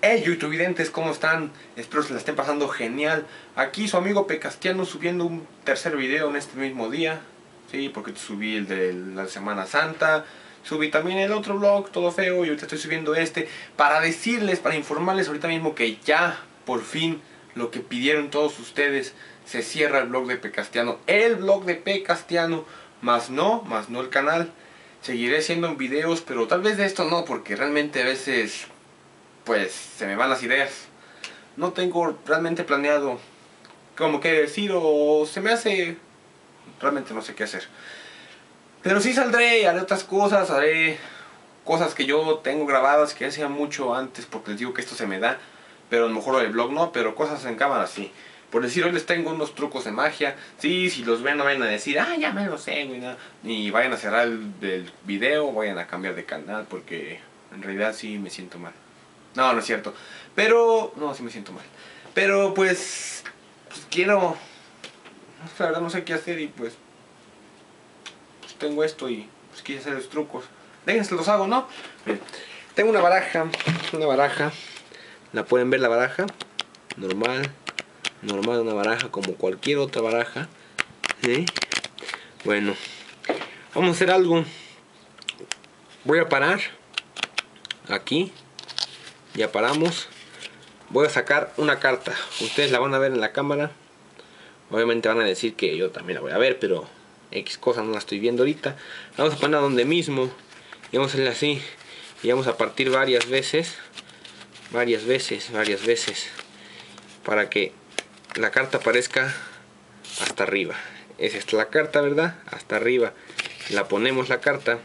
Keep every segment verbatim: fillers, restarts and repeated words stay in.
Hey YouTubidentes, ¿cómo están? Espero se la estén pasando genial. Aquí su amigo Pecastiano subiendo un tercer video en este mismo día. Sí, porque subí el de la Semana Santa, subí también el otro vlog, todo feo, y ahorita estoy subiendo este para decirles, para informarles ahorita mismo que ya, por fin, lo que pidieron todos ustedes, se cierra el vlog de Pecastiano. El vlog de Pecastiano, más no, más no el canal. Seguiré haciendo videos, pero tal vez de esto no, porque realmente a veces pues se me van las ideas. No tengo realmente planeado como que decir, o se me hace, realmente no sé qué hacer. Pero sí saldré, haré otras cosas, haré cosas que yo tengo grabadas que hacía mucho antes, porque les digo que esto se me da, pero a lo mejor el vlog no, pero cosas en cámara sí. Por decir, hoy les tengo unos trucos de magia. Sí, si los ven no vayan a decir, ah, ya me lo sé, güey, no. Ni vayan a cerrar el, el video, vayan a cambiar de canal, porque en realidad sí me siento mal. No, no es cierto. Pero, no, sí me siento mal. Pero pues, pues quiero, la verdad no sé qué hacer y pues, pues tengo esto y pues quise hacer los trucos. Déjense los hago, ¿no? Miren, tengo una baraja, una baraja. La pueden ver la baraja. Normal, normal, una baraja como cualquier otra baraja. ¿Sí? Bueno, vamos a hacer algo. Voy a parar aquí. Ya paramos. Voy a sacar una carta. Ustedes la van a ver en la cámara. Obviamente van a decir que yo también la voy a ver, pero X cosa no la estoy viendo ahorita. Vamos a ponerla donde mismo. Y vamos a hacerle así. Y vamos a partir varias veces. Varias veces, varias veces. Para que la carta aparezca hasta arriba. Es esta la carta, ¿verdad? Hasta arriba. La ponemos la carta.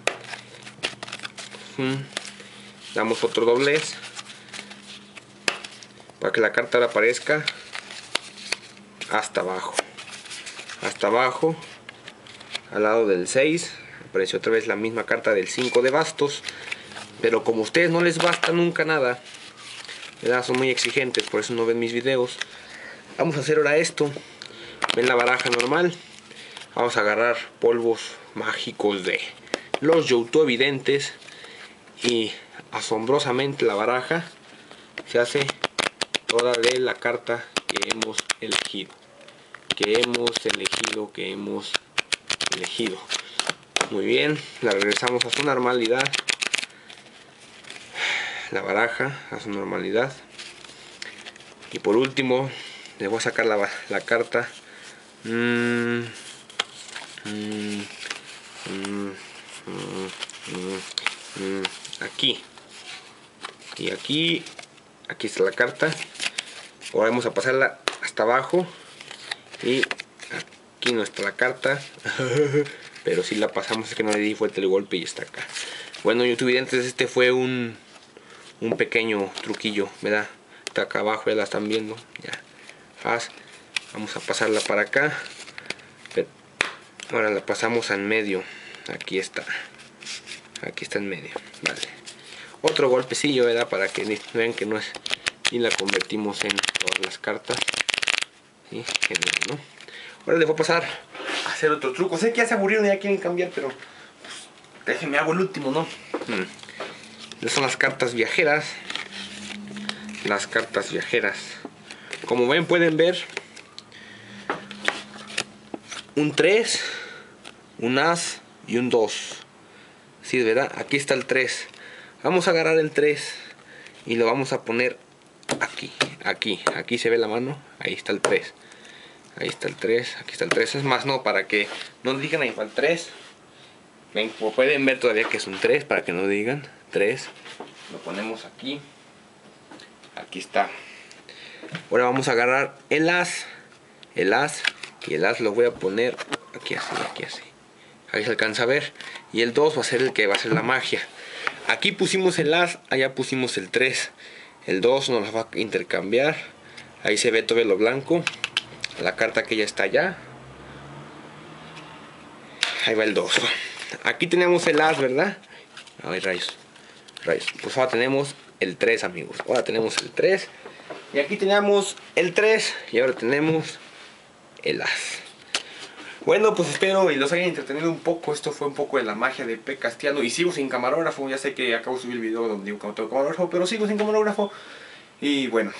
Damos otro doblez. Para que la carta ahora aparezca hasta abajo. Hasta abajo. Al lado del seis. Apareció otra vez la misma carta del cinco de bastos. Pero como a ustedes no les basta nunca nada, ¿verdad? Son muy exigentes, por eso no ven mis videos. Vamos a hacer ahora esto. Ven la baraja normal. Vamos a agarrar polvos mágicos de los YouTubidentes. Y asombrosamente la baraja se hace toda de la carta que hemos elegido. Que hemos elegido, que hemos elegido. Muy bien, la regresamos a su normalidad. La baraja a su normalidad. Y por último, le voy a sacar la, la carta. Mm, mm, mm, mm, mm, mm, aquí. Y aquí, aquí está la carta. Ahora vamos a pasarla hasta abajo. Y aquí no está la carta. Pero si la pasamos, es que no le di fuerte el golpe y está acá. Bueno, YouTubidentes, este fue un, un pequeño truquillo, ¿verdad? Está acá abajo, ya la están viendo. Ya. Faz. Vamos a pasarla para acá. Pero ahora la pasamos en medio. Aquí está. Aquí está en medio. Vale. Otro golpecillo, ¿verdad? Para que vean que no es. Y la convertimos en todas las cartas. ¿Sí? Genial, ¿no? Ahora les voy a pasar a hacer otro truco. Sé que ya se aburrieron y ya quieren cambiar, pero pues, déjenme hago el último, ¿no? Hmm. Estas son las cartas viajeras. Las cartas viajeras. Como ven, pueden ver un tres, un as y un dos. Sí, ¿verdad? Aquí está el tres. Vamos a agarrar el tres y lo vamos a poner aquí, aquí, aquí se ve la mano. Ahí está el tres. Ahí está el tres, aquí está el tres. Es más, no, para que no digan ahí para el tres. Ven, pueden ver todavía que es un tres, para que no digan tres. Lo ponemos aquí. Aquí está. Ahora vamos a agarrar el as. El as. Y el as lo voy a poner aquí así, aquí así. Ahí se alcanza a ver. Y el dos va a ser el que va a hacer la magia. Aquí pusimos el as, allá pusimos el tres. El dos nos la va a intercambiar. Ahí se ve todo lo blanco. La carta que ya está allá. Ahí va el dos. Aquí tenemos el as, ¿verdad? Ay, rayos. Rayos. Pues ahora tenemos el tres, amigos. Ahora tenemos el tres. Y aquí tenemos el tres. Y ahora tenemos el as. Bueno, pues espero y los hayan entretenido un poco. Esto fue un poco de la magia de Pecastiano. Y sigo sin camarógrafo. Ya sé que acabo de subir el video donde digo que no tengo camarógrafo, pero sigo sin camarógrafo. Y bueno,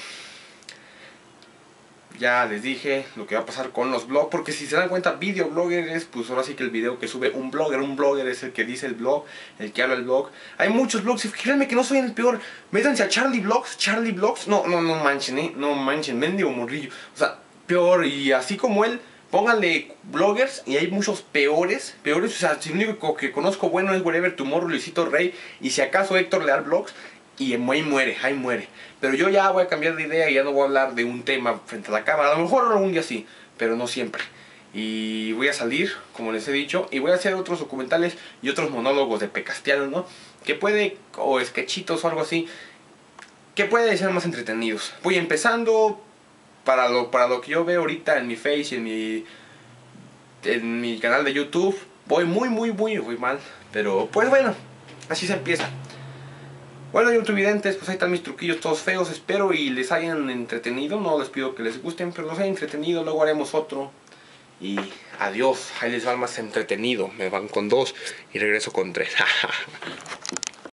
ya les dije lo que va a pasar con los blogs, porque si se dan cuenta, videoblogger es pues ahora sí que el video que sube un blogger. Un blogger es el que dice el blog, el que habla el blog. Hay muchos blogs, y créanme que no soy el peor. Métanse a Charlie Blogs, Charlie Blogs. No, no, no manchen, eh, no manchen, mendigo morrillo. O sea, peor, y así como él, pónganle bloggers, y hay muchos peores, peores. O sea, si el único que conozco bueno es Wherever Tomorrow, Luisito Rey, y si acaso Héctor Leal Blogs. Y ahí muere, ahí muere. Pero yo ya voy a cambiar de idea y ya no voy a hablar de un tema frente a la cámara. A lo mejor algún día sí, pero no siempre. Y voy a salir, como les he dicho, y voy a hacer otros documentales y otros monólogos de Pecastiano, ¿no? Que puede, o sketchitos o algo así, que puede ser más entretenidos. Voy empezando, para lo, para lo que yo veo ahorita en mi Face y en mi, en mi canal de YouTube, voy muy, muy, muy, muy mal. Pero pues bueno, así se empieza. Bueno, YouTubevidentes, pues ahí están mis truquillos todos feos. Espero y les hayan entretenido. No les pido que les gusten, pero los hayan entretenido. Luego haremos otro. Y adiós. Ahí les va el más entretenido. Me van con dos y regreso con tres.